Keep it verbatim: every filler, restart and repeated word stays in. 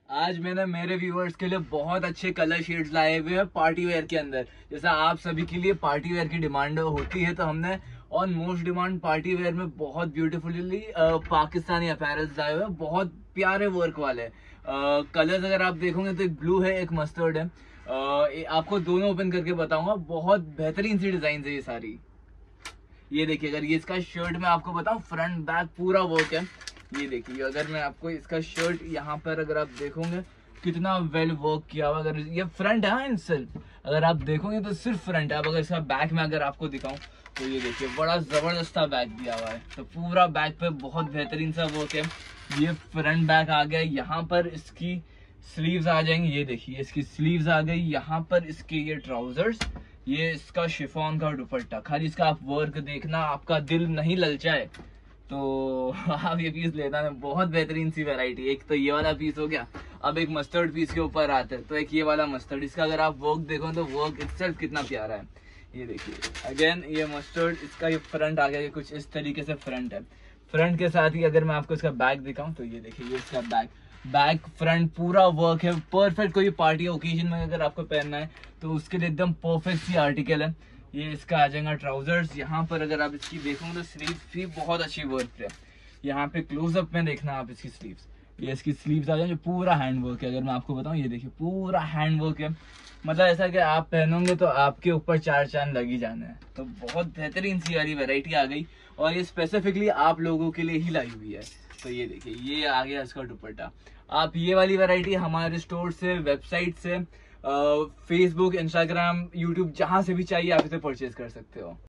आज मैंने मेरे व्यूअर्स के लिए बहुत अच्छे कलर शेड्स लाए हुए हैं पार्टी वेयर के अंदर। जैसा आप सभी के लिए पार्टी वेयर की डिमांड होती है, तो हमने on most demand party wear में बहुत ब्यूटीफुली पाकिस्तानी अपैरल्स लाए हुए हैं, बहुत प्यारे वर्क वाले। कलर्स अगर आप देखोगे तो एक ब्लू है, एक मस्टर्ड है। uh, आपको दोनों ओपन करके बताऊंगा, बहुत बेहतरीन सी डिजाइन है ये सारी। ये देखिए, अगर ये इसका शर्ट मैं आपको बताऊं, फ्रंट बैक पूरा वर्क है। ये देखिए, अगर मैं आपको इसका शर्ट यहाँ पर अगर आप देखोगे कितना वेल वर्क किया हुआ। अगर ये फ्रंट है इन सिर्फ अगर आप देखोगे तो सिर्फ फ्रंट है। अब अगर इसका बैक में अगर आपको दिखाऊं तो ये देखिए, बड़ा जबरदस्त बैक दिया हुआ है। तो पूरा बैक पे बहुत बेहतरीन सा वर्क है। ये फ्रंट बैक आ गया, यहाँ पर इसकी स्लीव्स आ जाएंगी। ये देखिए, इसकी स्लीव्स आ गई, यहाँ पर इसके ये ट्राउजर्स, ये इसका शिफॉन का दुपट्टा। खाली इसका आप वर्क देखना, आपका दिल नहीं ललचाए तो आप ये पीस लेना है। बहुत बेहतरीन सी वैरायटी। एक तो ये वाला पीस हो गया, अब एक मस्टर्ड पीस के ऊपर आता है, तो एक ये वाला मस्टर्ड। इसका अगर आप वर्क देखो तो वर्क इटसेल्फ कितना प्यारा है। ये देखिए, अगेन ये मस्टर्ड, इसका ये फ्रंट आ गया, कुछ इस तरीके से फ्रंट है। फ्रंट के साथ ही अगर मैं आपको इसका बैक दिखाऊं तो ये देखिए, ये इसका बैक बैक फ्रंट पूरा वर्क है। परफेक्ट कोई पार्टी ओकेजन में अगर आपको पहनना है तो उसके लिए एकदम परफेक्ट सी आर्टिकल है। ये इसका आ जाएगा ट्राउजर्स। यहाँ पर अगर आप इसकी देखोगे तो स्लीव्स भी बहुत अच्छी वर्क है। यहाँ पे क्लोजअप में देखना आप इसकी स्लीव्स, ये इसकी स्लीव्स आ जाए जो पूरा हैंड वर्क है। अगर मैं आपको बताऊं, ये देखिए पूरा हैंड वर्क है। मतलब ऐसा कि आप पहनोगे तो आपके ऊपर चार चांद लग ही जाना है। तो बहुत बेहतरीन सी वाली वैरायटी आ गई, और ये स्पेसिफिकली आप लोगों के लिए ही लाई हुई है। तो ये देखिए, ये आ गया इसका दुपट्टा। आप ये वाली वैरायटी हमारे स्टोर से, वेबसाइट से, फेसबुक, इंस्टाग्राम, यूट्यूब, जहां से भी चाहिए आप इसे परचेज कर सकते हो।